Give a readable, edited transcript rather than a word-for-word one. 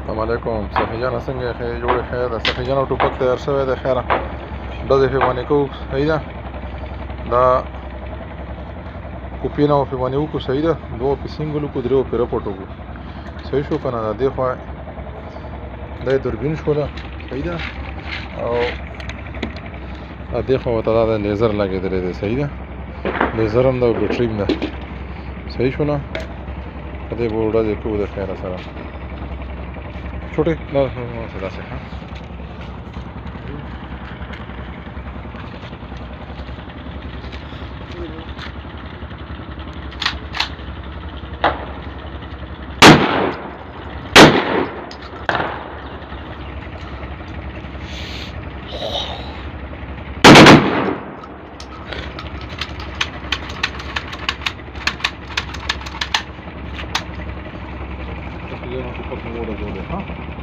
السلام علیکم صفی جان څنګه خیر جوړ خیر د صفی جان ټوپک تیار شوی د خیره ډزې په باندې کوو صحیح ده دا کوپینه او په باندې وکړو صحیح ده دوه په سینګل وکړو درې په رپورټ وکړو صحیح شو کنه دا دې خوا دا دوربین شوله صحیح ده او دې خوا ورته دا لیزر لګېدلی دی صحیح ده لیزر هم ده او بیټري هم ده صحیح شوله په دې به ډزې کوو د خیره سره छोटे ना सदा से हाँ ये ना ऊपर से वो लगे हाँ